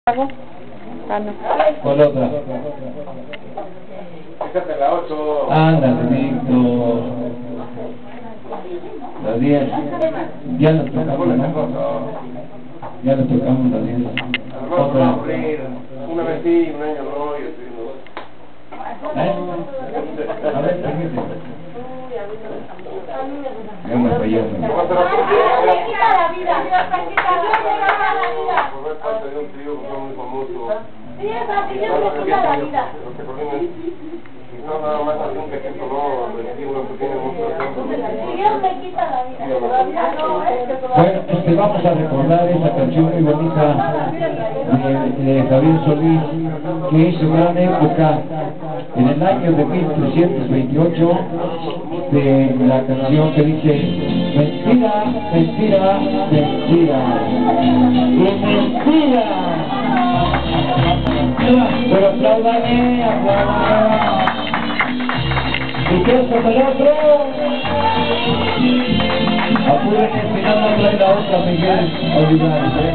¿Hago? Ah, no. ¿Cuál otra? Fíjate la 8. Ándale, Víctor. La 10. Ya nos tocamos, ¿no? Ya nos tocamos la 10. Otra. Una vez sí, un año no, y estoy viendo dos. A ver, fíjate. Ya me falló. Me quita la vida. Por parte de un tío que fue muy famoso. Sí, esa opinión me quita la vida. Lo que ponen no nada más hace un pequeño, no, una pequeña Dios me quita la vida. Todavía no, Bueno, vamos a recordar esa canción muy bonita de Javier Solís, que hizo gran época en el año de 1328, de la canción que dice: mentira, mentira, mentira, y mentira. Pero apláudame, apláudame. ¿Y qué es con el otro? Apúrense, si no, no trae la otra, Miguel. Olvidar,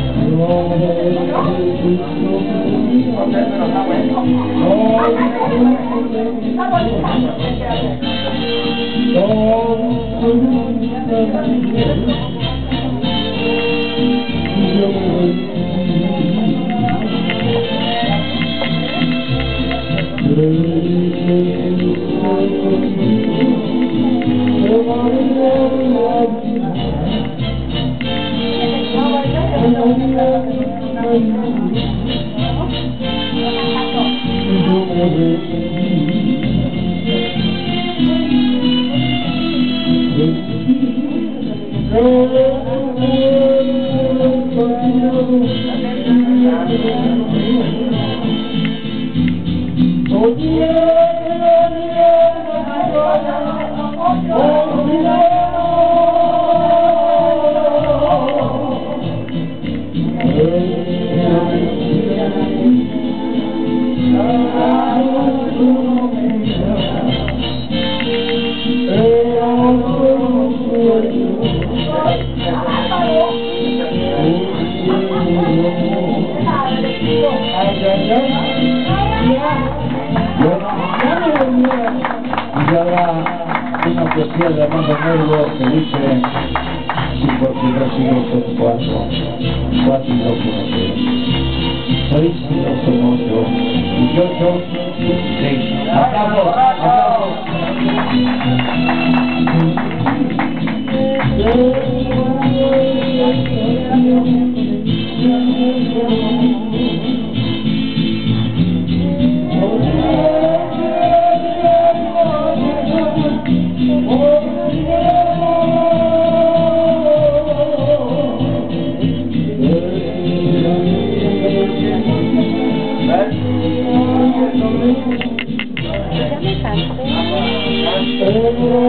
y ahora una poesía de Armando Nervo que dice: si por si no siglos son 4 y 2 1 6 y 2 son 8 y 8 6. ¡Aplausos! ¡Aplausos! Ya me cansé.